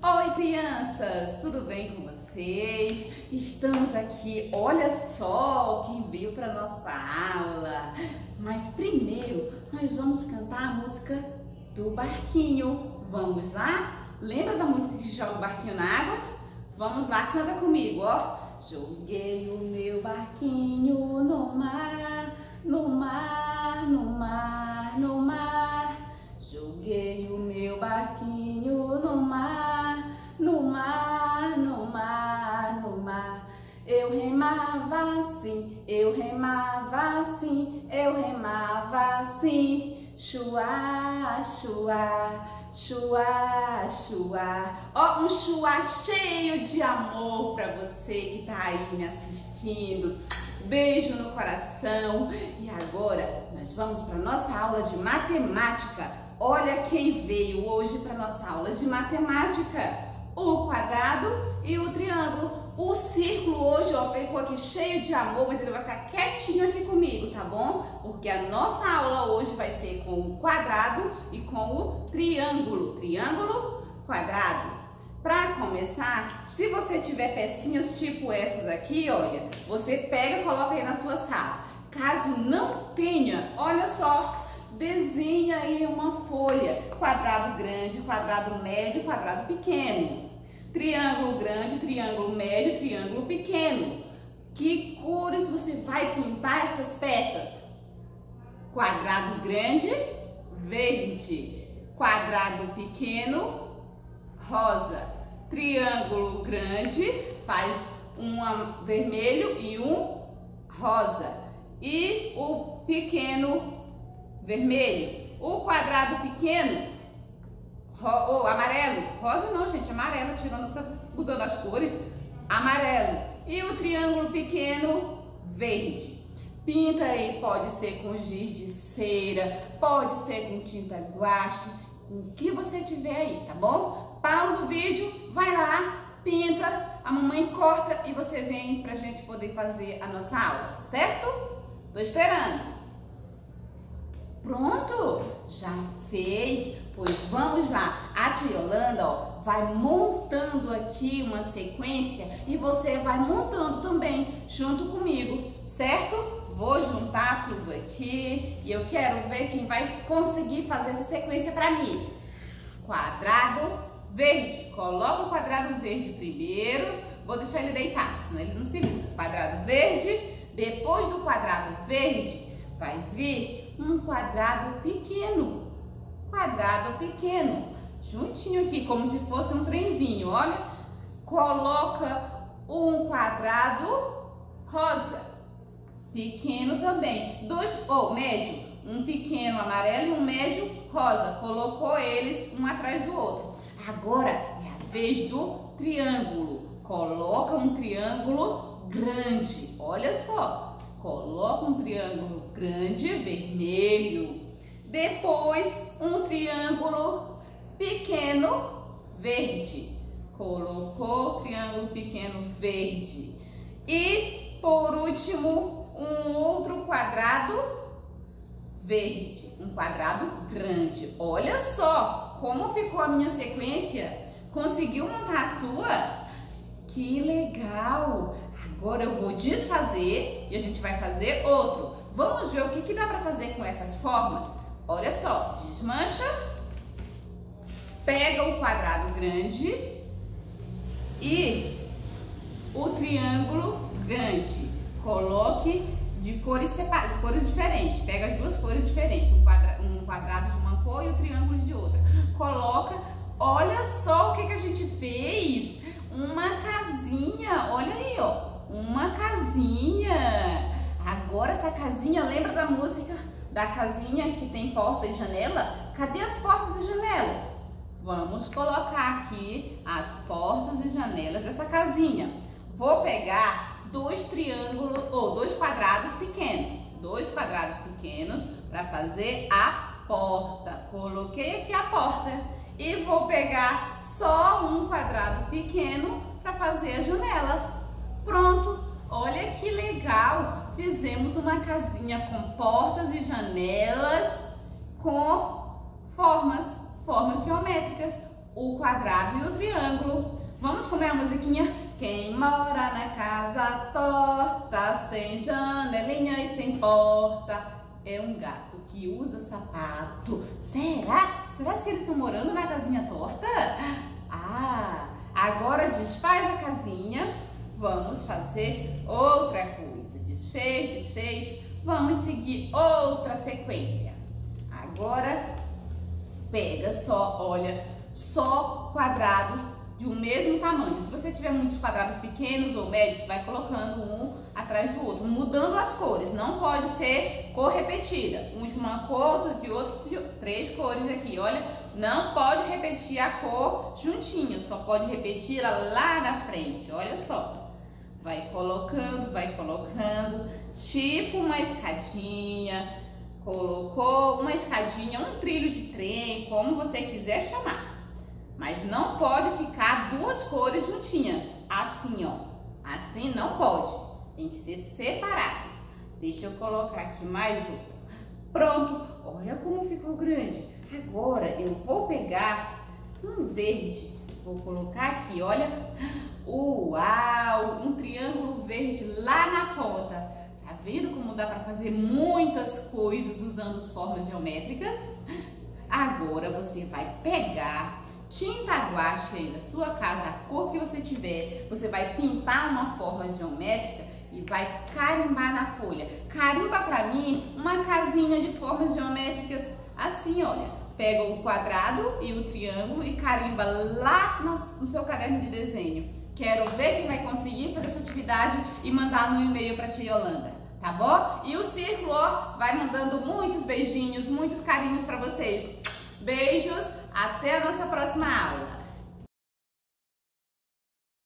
Oi, crianças! Tudo bem com vocês? Estamos aqui, olha só quem veio para nossa aula. Mas primeiro, nós vamos cantar a música do barquinho. Vamos lá? Lembra da música que joga o barquinho na água? Vamos lá, canta comigo, ó. Joguei o meu barquinho no mar, no mar, no mar, no mar. Joguei o meu barquinho no mar, no mar, no mar, no mar. Eu remava assim, eu remava assim, eu remava assim. Chuá, chuá, chuá, chuá. Ó, um chuá cheio de amor para você que tá aí me assistindo. Beijo no coração. E agora nós vamos para nossa aula de matemática. Olha quem veio hoje para nossa aula de matemática. O quadrado e o triângulo. O círculo hoje, ó, ficou aqui cheio de amor, mas ele vai ficar quietinho aqui comigo, tá bom? Porque a nossa aula hoje vai ser com o quadrado e com o triângulo. Triângulo, quadrado. Para começar, se você tiver pecinhas tipo essas aqui, olha, você pega e coloca aí na sua sala. Caso não tenha, olha só, desenha aí uma folha. Quadrado grande, quadrado médio, quadrado pequeno. Triângulo grande, triângulo médio, triângulo pequeno. Que cores você vai pintar essas peças? Quadrado grande, verde. Quadrado pequeno, rosa. Triângulo grande faz um vermelho e um rosa. E o pequeno vermelho. O quadrado pequeno, amarelo. Rosa não, gente, amarelo, tirando, tá mudando as cores. Amarelo. E o triângulo pequeno, verde. Pinta aí, pode ser com giz de cera, pode ser com tinta guache, com o que você tiver aí, tá bom? Pausa o vídeo, vai lá, pinta, a mamãe corta e você vem pra gente poder fazer a nossa aula, certo? Tô esperando. Pronto? Já fez? Pois vamos lá. A tia Yolanda, ó, vai montando aqui uma sequência e você vai montando também junto comigo, certo? Vou juntar tudo aqui e eu quero ver quem vai conseguir fazer essa sequência para mim. Quadrado verde. Coloca o quadrado verde primeiro. Vou deixar ele deitado, senão ele não segura. Quadrado verde. Depois do quadrado verde, vai vir um quadrado pequeno. Quadrado pequeno. Juntinho aqui, como se fosse um trenzinho, olha. Coloca um quadrado rosa. Pequeno também. Médio. Um pequeno amarelo e um médio rosa. Colocou eles um atrás do outro. Agora é a vez do triângulo. Coloca um triângulo grande. Olha só. Coloca um triângulo grande, vermelho. Depois um triângulo pequeno, verde. Colocou o triângulo pequeno, verde. E por último, um outro quadrado verde. Um quadrado grande. Olha só como ficou a minha sequência. Conseguiu montar a sua? Que legal! Agora eu vou desfazer e a gente vai fazer outro. Vamos ver o que dá para fazer com essas formas? Olha só, desmancha, pega o quadrado grande e o triângulo grande. Coloque de cores separadas, cores diferentes. Pega as duas cores diferentes, um quadrado de uma cor e o triângulo de outra. Coloca, olha só o que a gente fez. Uma casinha, olha aí, ó. Uma casinha. Agora essa casinha, lembra da música da casinha que tem porta e janela? Cadê as portas e janelas? Vamos colocar aqui as portas e janelas dessa casinha. Vou pegar dois triângulos ou dois quadrados pequenos. Dois quadrados pequenos para fazer a porta. Coloquei aqui a porta e vou pegar só um quadrado pequeno para fazer a janela. Pronto! Olha que legal! Fizemos uma casinha com portas e janelas com formas geométricas. o quadrado e o triângulo. Vamos comer a musiquinha? Quem mora na casa torta, sem janelinha e sem porta, é um gato que usa sapato. Será? Será que eles estão morando na casinha torta? Ah, agora desfaz a casinha. Vamos fazer outra coisa. Desfez, desfez. Vamos seguir outra sequência. Agora, pega só, olha, só quadrados de um mesmo tamanho. Se você tiver muitos quadrados pequenos ou médios, vai colocando um atrás do outro, mudando as cores. Não pode ser cor repetida. Um de uma cor, outro de outro, de outra. 3 cores aqui, olha. Não pode repetir a cor juntinho, só pode repetir lá na frente, olha só. Vai colocando, tipo uma escadinha. Colocou uma escadinha, um trilho de trem, como você quiser chamar. Mas não pode ficar 2 cores juntinhas, assim, ó. Assim não pode, tem que ser separadas. Deixa eu colocar aqui mais outra. Pronto, olha como ficou grande. Agora eu vou pegar um verde, vou colocar aqui, olha. Uau, um triângulo verde lá na ponta. Tá vendo como dá para fazer muitas coisas usando as formas geométricas? Agora você vai pegar tinta guache aí na sua casa, a cor que você tiver, você vai pintar uma forma geométrica e vai carimbar na folha. Carimba pra mim uma casinha de formas geométricas assim, olha. Pega o quadrado e o triângulo e carimba lá no seu caderno de desenho. Quero ver quem vai conseguir fazer essa atividade e mandar no e-mail pra tia Yolanda, tá bom? E o círculo, ó, vai mandando muitos beijinhos, muitos carinhos pra vocês. Beijos, até a nossa próxima aula.